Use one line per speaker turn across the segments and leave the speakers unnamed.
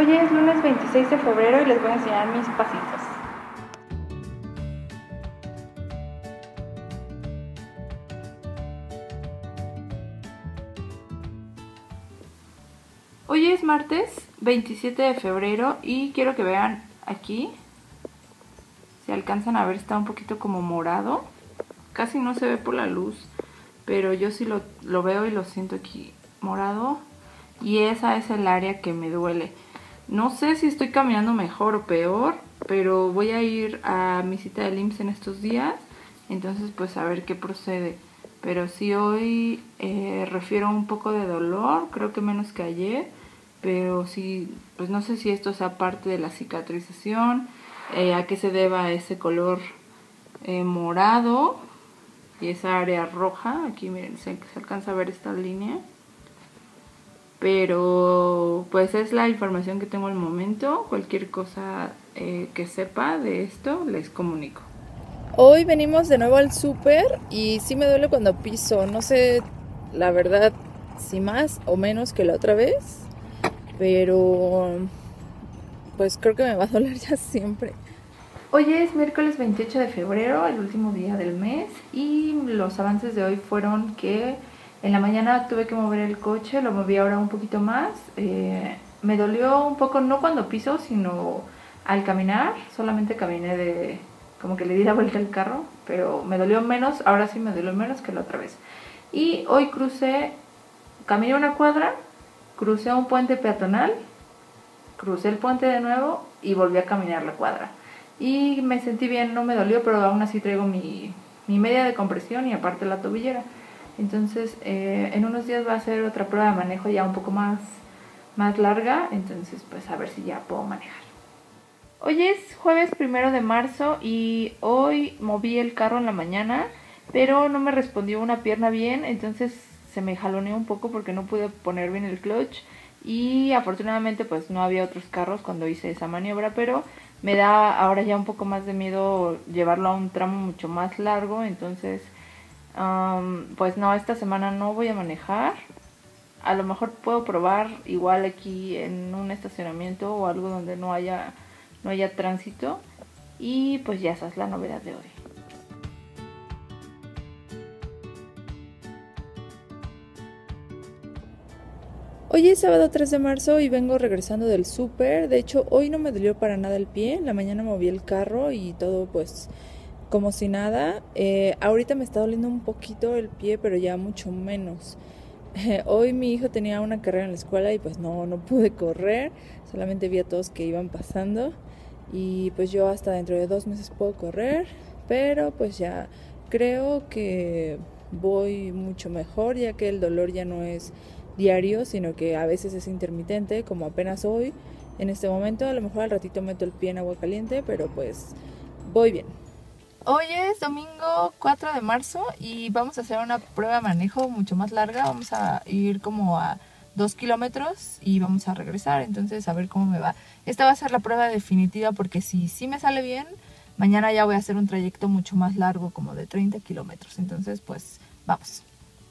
Hoy es lunes 26 de febrero y les voy a enseñar mis pasitos. Hoy es martes 27 de febrero y quiero que vean aquí, si alcanzan a ver, está un poquito como morado, casi no se ve por la luz, pero yo sí lo veo y lo siento aquí morado, y esa es el área que me duele. No sé si estoy caminando mejor o peor, pero voy a ir a mi cita del IMSS en estos días, entonces pues a ver qué procede. Pero sí hoy refiero un poco de dolor, creo que menos que ayer, pero sí, pues no sé si esto sea parte de la cicatrización, a qué se deba ese color morado y esa área roja. Aquí miren, se alcanza a ver esta línea. Pero pues es la información que tengo al momento. Cualquier cosa que sepa de esto les comunico.
Hoy venimos de nuevo al súper y sí me duele cuando piso. No sé, la verdad, si más o menos que la otra vez, pero pues creo que me va a doler ya siempre.
Hoy es miércoles 28 de febrero, el último día del mes, y los avances de hoy fueron que en la mañana tuve que mover el coche, lo moví ahora un poquito más. Me dolió un poco, no cuando piso, sino al caminar. Solamente caminé como que le di la vuelta al carro, pero me dolió menos, ahora sí me dolió menos que la otra vez. Y hoy caminé una cuadra, crucé un puente peatonal, crucé el puente de nuevo y volví a caminar la cuadra. Y me sentí bien, no me dolió, pero aún así traigo mi media de compresión y aparte la tobillera. Entonces, en unos días va a ser otra prueba de manejo ya un poco más larga, entonces pues a ver si ya puedo manejar. Hoy es jueves 1 de marzo y hoy moví el carro en la mañana, pero no me respondió una pierna bien, entonces se me jaloneó un poco porque no pude poner bien el clutch y afortunadamente pues no había otros carros cuando hice esa maniobra, pero me da ahora ya un poco más de miedo llevarlo a un tramo mucho más largo, entonces pues no, esta semana no voy a manejar. A lo mejor puedo probar igual aquí en un estacionamiento o algo donde no haya tránsito, y pues ya esa es la novedad de hoy.
Hoy es sábado 3 de marzo y vengo regresando del súper. De hecho, hoy no me dolió para nada el pie. En la mañana moví el carro y todo pues como si nada. Ahorita me está doliendo un poquito el pie, pero ya mucho menos. Hoy mi hijo tenía una carrera en la escuela y pues no pude correr, solamente vi a todos que iban pasando y pues yo hasta dentro de 2 meses puedo correr, pero pues ya creo que voy mucho mejor, ya que el dolor ya no es diario, sino que a veces es intermitente, como apenas hoy, en este momento. A lo mejor al ratito meto el pie en agua caliente, pero pues voy bien. Hoy es domingo 4 de marzo y vamos a hacer una prueba de manejo mucho más larga. Vamos a ir como a 2 kilómetros y vamos a regresar, entonces a ver cómo me va. Esta va a ser la prueba definitiva porque si sí me sale bien, mañana ya voy a hacer un trayecto mucho más largo, como de 30 kilómetros. Entonces pues vamos.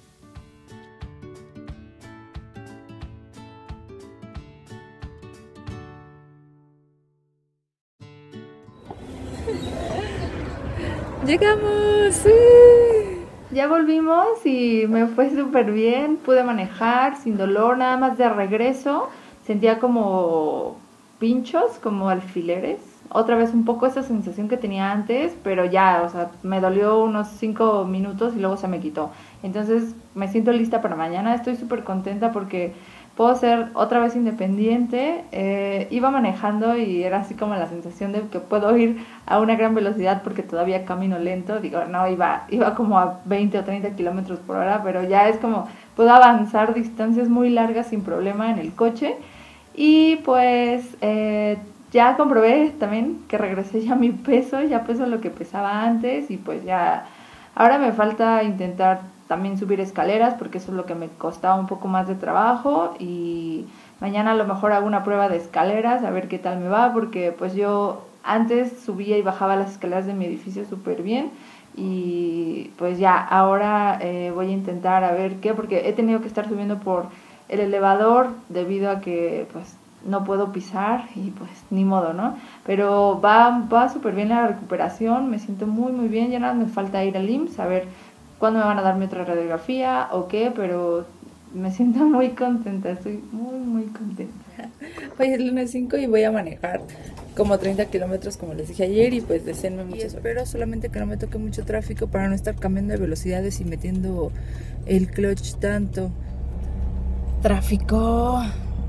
¡Llegamos! ¡Sí!
Ya volvimos y me fue súper bien, pude manejar sin dolor, nada más de regreso sentía como pinchos, como alfileres, otra vez un poco esa sensación que tenía antes, pero ya, o sea, me dolió unos 5 minutos y luego se me quitó. Entonces me siento lista para mañana, estoy súper contenta porque puedo ser otra vez independiente. Iba manejando y era así como la sensación de que puedo ir a una gran velocidad porque todavía camino lento. Digo, no, iba como a 20 o 30 kilómetros por hora, pero ya es como puedo avanzar distancias muy largas sin problema en el coche. Y pues ya comprobé también que regresé ya a mi peso, ya peso lo que pesaba antes y pues ya ahora me falta intentar también subir escaleras porque eso es lo que me costaba un poco más de trabajo, y mañana a lo mejor hago una prueba de escaleras a ver qué tal me va, porque pues yo antes subía y bajaba las escaleras de mi edificio súper bien, y pues ya ahora voy a intentar a ver qué, porque he tenido que estar subiendo por el elevador debido a que pues no puedo pisar y pues ni modo, ¿no? Pero va súper bien la recuperación, me siento muy muy bien, ya nada me falta ir al IMSS a ver cuándo me van a dar mi otra radiografía o qué, pero me siento muy contenta, estoy muy muy contenta.
Hoy es lunes 5 y voy a manejar como 30 kilómetros como les dije ayer y pues deseenme mucho. Espero solamente que no me toque mucho tráfico para no estar cambiando de velocidades y metiendo el clutch tanto. Tráfico.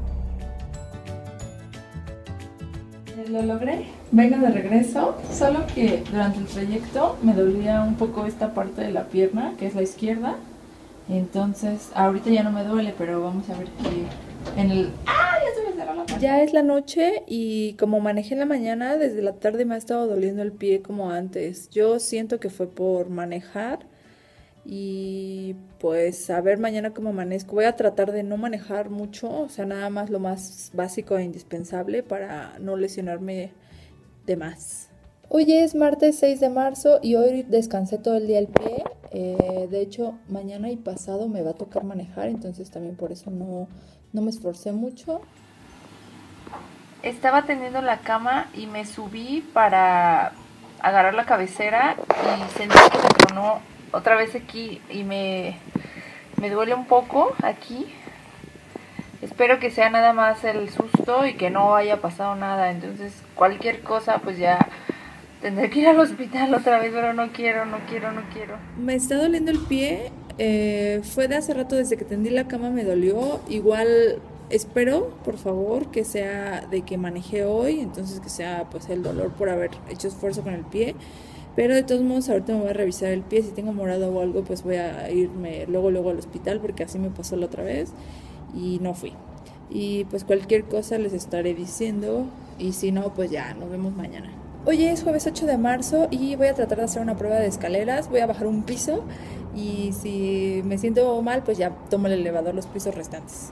Lo logré, vengo de regreso, solo que durante el trayecto me dolía un poco esta parte de la pierna, que es la izquierda. Entonces, ahorita ya no me duele, pero vamos a ver que en el... ¡Ah! Ya se me cerró la puerta. Ya es la noche y como manejé en la mañana, desde la tarde me ha estado doliendo el pie como antes. Yo siento que fue por manejar y pues a ver mañana cómo amanezco. Voy a tratar de no manejar mucho, o sea, nada más lo más básico e indispensable para no lesionarme de más. Hoy es martes 6 de marzo y hoy descansé todo el día el pie. De hecho, mañana y pasado me va a tocar manejar, entonces también por eso no me esforcé mucho.
Estaba tendiendo la cama y me subí para agarrar la cabecera y sentí que se tronó otra vez aquí y me duele un poco aquí. Espero que sea nada más el susto y que no haya pasado nada. Entonces cualquier cosa pues ya tendré que ir al hospital otra vez, pero no quiero.
Me está doliendo el pie. Fue de hace rato desde que tendí la cama me dolió. Igual espero, por favor, que sea de que manejé hoy. Entonces que sea pues el dolor por haber hecho esfuerzo con el pie. Pero de todos modos ahorita me voy a revisar el pie. Si tengo morado o algo pues voy a irme luego al hospital porque así me pasó la otra vez y no fui. Y pues cualquier cosa les estaré diciendo y si no pues ya nos vemos mañana. Hoy es jueves 8 de marzo y voy a tratar de hacer una prueba de escaleras, voy a bajar un piso y si me siento mal pues ya tomo el elevador los pisos restantes.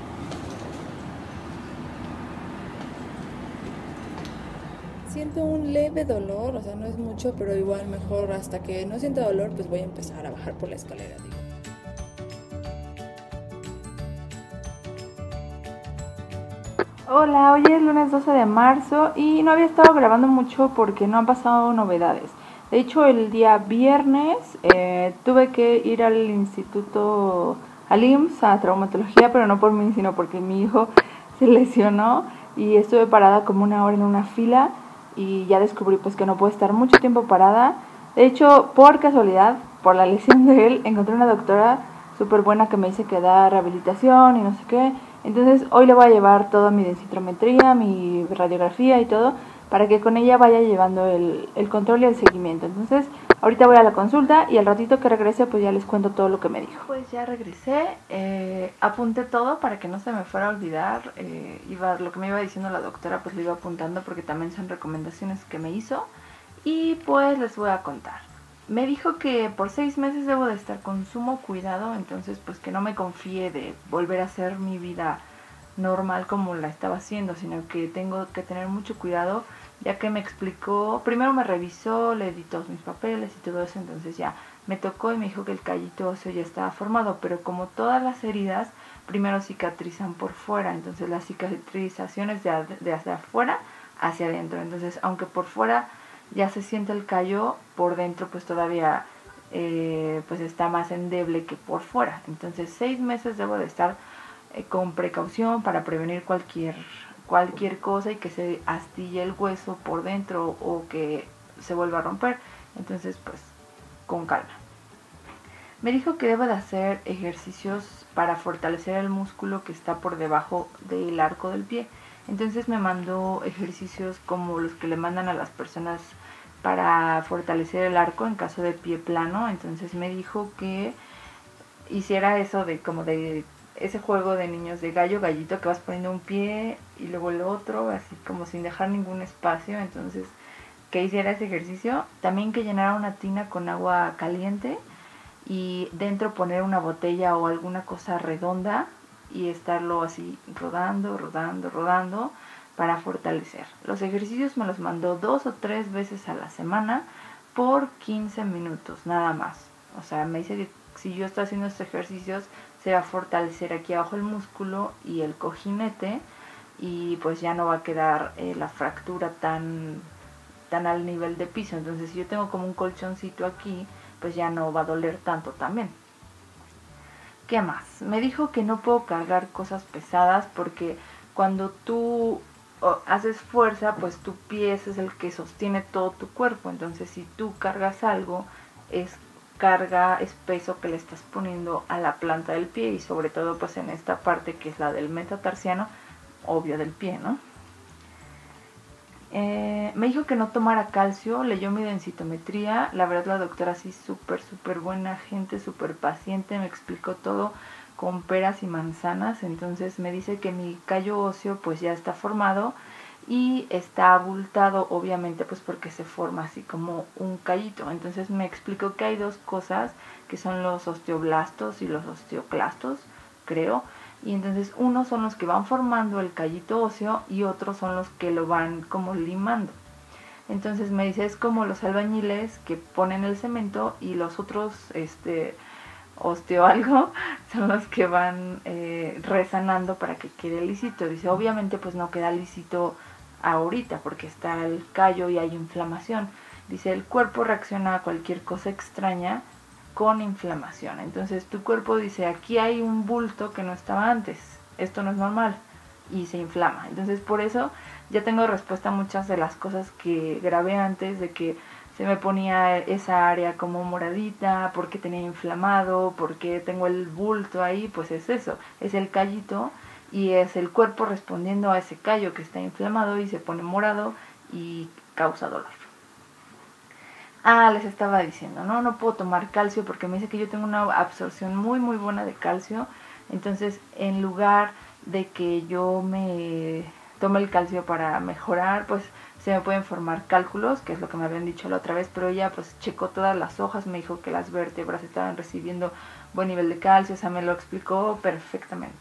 Siento un leve dolor, o sea no es mucho, pero igual mejor hasta que no sienta dolor pues voy a empezar a bajar por la escalera, digo.
Hola, hoy es lunes 12 de marzo y no había estado grabando mucho porque no han pasado novedades. De hecho, el día viernes tuve que ir al instituto, al IMSS, a traumatología, pero no por mí, sino porque mi hijo se lesionó y estuve parada como una hora en una fila y ya descubrí pues que no puedo estar mucho tiempo parada. De hecho, por casualidad, por la lesión de él, encontré una doctora súper buena que me dice que da rehabilitación y no sé qué. Entonces hoy le voy a llevar toda mi densitometría, mi radiografía y todo, para que con ella vaya llevando el control y el seguimiento. Entonces ahorita voy a la consulta y al ratito que regrese pues ya les cuento todo lo que me dijo. Pues ya regresé, apunté todo para que no se me fuera a olvidar. Lo que me iba diciendo la doctora pues lo iba apuntando porque también son recomendaciones que me hizo y pues les voy a contar. Me dijo que por 6 meses debo de estar con sumo cuidado, entonces pues que no me confíe de volver a hacer mi vida normal como la estaba haciendo, sino que tengo que tener mucho cuidado, ya que me explicó, primero me revisó, le di todos mis papeles y todo eso, entonces ya me tocó y me dijo que el callito óseo ya estaba formado, pero como todas las heridas, primero cicatrizan por fuera, entonces la cicatrización es de hacia afuera hacia adentro, entonces aunque por fuera ya se siente el callo, por dentro pues todavía pues está más endeble que por fuera. Entonces 6 meses debo de estar con precaución para prevenir cualquier cosa y que se astille el hueso por dentro o que se vuelva a romper. Entonces pues con calma. Me dijo que debo de hacer ejercicios para fortalecer el músculo que está por debajo del arco del pie. Entonces me mandó ejercicios como los que le mandan a las personas para fortalecer el arco en caso de pie plano. Entonces me dijo que hiciera eso de como de ese juego de niños de gallo, gallito, que vas poniendo un pie y luego el otro, así como sin dejar ningún espacio. Entonces que hiciera ese ejercicio. También que llenara una tina con agua caliente y dentro poner una botella o alguna cosa redonda y estarlo así rodando para fortalecer. Los ejercicios me los mandó 2 o 3 veces a la semana por 15 minutos, nada más. O sea, me dice que si yo estoy haciendo estos ejercicios se va a fortalecer aquí abajo el músculo y el cojinete y pues ya no va a quedar la fractura tan al nivel de piso. Entonces si yo tengo como un colchoncito aquí, pues ya no va a doler tanto también. ¿Qué más? Me dijo que no puedo cargar cosas pesadas porque cuando tú haces fuerza, pues tu pie es el que sostiene todo tu cuerpo. Entonces si tú cargas algo, es peso que le estás poniendo a la planta del pie, y sobre todo pues en esta parte que es la del metatarsiano, obvio del pie, ¿no? Me dijo que no tomara calcio, leyó mi densitometría, la verdad la doctora sí súper buena gente, súper paciente, me explicó todo con peras y manzanas. Entonces me dice que mi callo óseo pues ya está formado y está abultado, obviamente pues porque se forma así como un callito. Entonces me explicó que hay dos cosas, que son los osteoblastos y los osteoclastos, creo. Y entonces unos son los que van formando el callito óseo y otros son los que lo van como limando. Entonces me dice, es como los albañiles que ponen el cemento, y los otros osteoalgo son los que van resanando para que quede lisito. Dice, obviamente pues no queda lisito ahorita porque está el callo y hay inflamación. Dice, el cuerpo reacciona a cualquier cosa extraña con inflamación. Entonces tu cuerpo dice, aquí hay un bulto que no estaba antes, esto no es normal, y se inflama. Entonces por eso ya tengo respuesta a muchas de las cosas que grabé antes, de que se me ponía esa área como moradita, porque tenía inflamado, porque tengo el bulto ahí. Pues es eso, es el callito y es el cuerpo respondiendo a ese callo que está inflamado y se pone morado y causa dolor. Les estaba diciendo, no puedo tomar calcio porque me dice que yo tengo una absorción muy buena de calcio. Entonces, en lugar de que yo me tome el calcio para mejorar, pues se me pueden formar cálculos, que es lo que me habían dicho la otra vez, pero ella pues checó todas las hojas, me dijo que las vértebras estaban recibiendo buen nivel de calcio, o sea, me lo explicó perfectamente.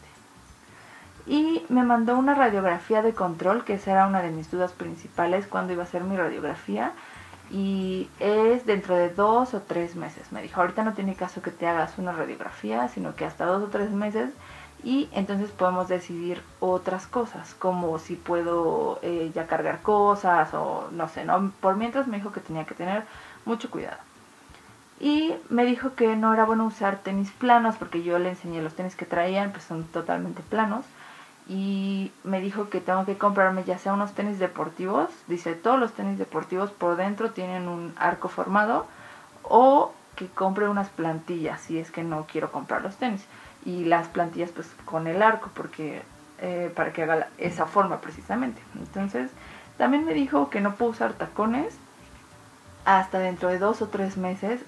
Y me mandó una radiografía de control, que esa era una de mis dudas principales, cuando iba a hacer mi radiografía. Y es dentro de 2 o 3 meses. Me dijo, ahorita no tiene caso que te hagas una radiografía, sino que hasta 2 o 3 meses. Y entonces podemos decidir otras cosas, como si puedo ya cargar cosas o no sé, ¿no? Por mientras me dijo que tenía que tener mucho cuidado. Y me dijo que no era bueno usar tenis planos, porque yo le enseñé los tenis que traían, pues son totalmente planos. Y me dijo que tengo que comprarme ya sea unos tenis deportivos, dice, todos los tenis deportivos por dentro tienen un arco formado, o que compre unas plantillas si es que no quiero comprar los tenis, y las plantillas pues con el arco, porque para que haga esa forma precisamente. Entonces también me dijo que no puedo usar tacones hasta dentro de 2 o 3 meses,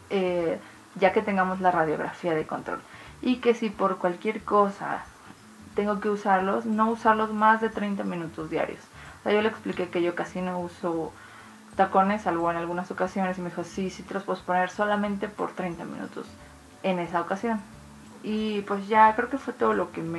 ya que tengamos la radiografía de control, y que si por cualquier cosa tengo que usarlos, no usarlos más de 30 minutos diarios. O sea, yo le expliqué que yo casi no uso tacones, salvo en algunas ocasiones, y me dijo, sí te los puedes poner solamente por 30 minutos en esa ocasión. Y pues ya creo que fue todo lo que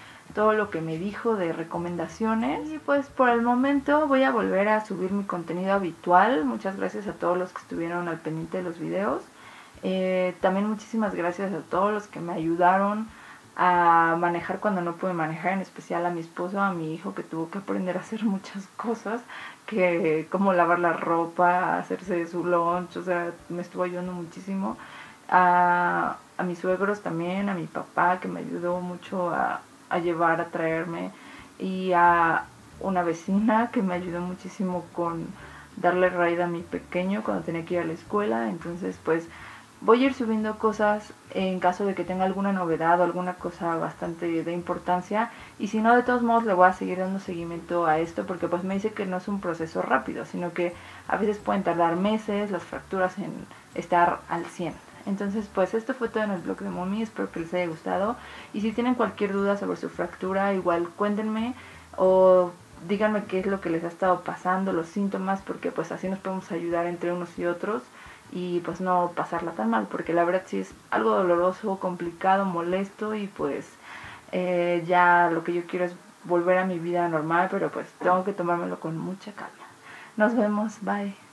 me dijo de recomendaciones. Y pues por el momento voy a volver a subir mi contenido habitual. Muchas gracias a todos los que estuvieron al pendiente de los videos. También muchísimas gracias a todos los que me ayudaron a manejar cuando no pude manejar, en especial a mi esposo, a mi hijo, que tuvo que aprender a hacer muchas cosas, que como lavar la ropa, hacerse su lunch, o sea, me estuvo ayudando muchísimo. A mis suegros también, a mi papá, que me ayudó mucho a llevar, a traerme, y a una vecina que me ayudó muchísimo con darle ride a mi pequeño cuando tenía que ir a la escuela. Entonces pues voy a ir subiendo cosas en caso de que tenga alguna novedad o alguna cosa bastante de importancia, y si no, de todos modos le voy a seguir dando seguimiento a esto, porque pues me dice que no es un proceso rápido, sino que a veces pueden tardar meses las fracturas en estar al 100. Entonces pues esto fue todo en el blog de Mommy, espero que les haya gustado, y si tienen cualquier duda sobre su fractura, igual cuéntenme o díganme qué es lo que les ha estado pasando, los síntomas, porque pues así nos podemos ayudar entre unos y otros, y pues no pasarla tan mal, porque la verdad sí es algo doloroso, complicado, molesto, y pues ya lo que yo quiero es volver a mi vida normal, pero pues tengo que tomármelo con mucha calma. Nos vemos, bye.